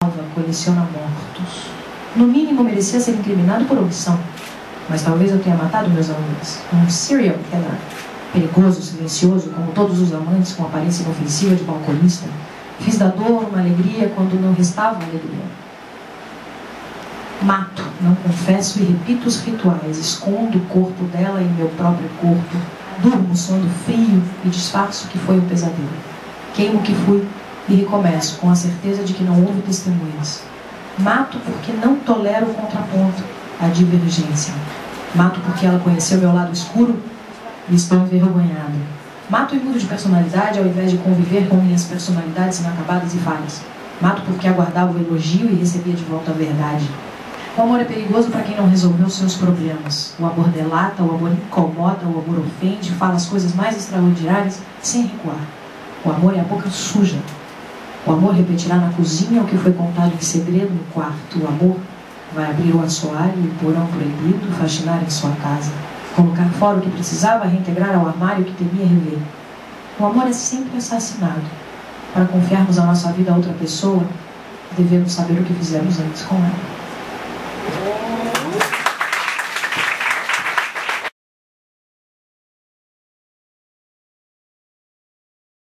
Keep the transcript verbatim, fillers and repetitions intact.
coleciona mortos. No mínimo, merecia ser incriminado por omissão. Mas talvez eu tenha matado meus amantes. Um serial killer, perigoso, silencioso, como todos os amantes, com aparência inofensiva de balconista. Fiz da dor uma alegria quando não restava alegria. Mato, não confesso e repito os rituais. Escondo o corpo dela em meu próprio corpo. Durmo sono frio e disfarço que foi um pesadelo. Queimo o que fui e recomeço, com a certeza de que não houve testemunhas. Mato porque não tolero o contraponto, a divergência. Mato porque ela conheceu meu lado escuro e estou envergonhado. Mato e mudo de personalidade ao invés de conviver com minhas personalidades inacabadas e falhas. Mato porque aguardava o elogio e recebia de volta a verdade. O amor é perigoso para quem não resolveu seus problemas. O amor delata, o amor incomoda, o amor ofende, fala as coisas mais extraordinárias sem recuar. O amor é a boca suja. O amor repetirá na cozinha o que foi contado em segredo no quarto. O amor vai abrir o assoalho e o porão proibido, faxinar em sua casa, colocar fora o que precisava, reintegrar ao armário o que temia rever. O amor é sempre assassinado. Para confiarmos a nossa vida a outra pessoa, devemos saber o que fizemos antes com ela.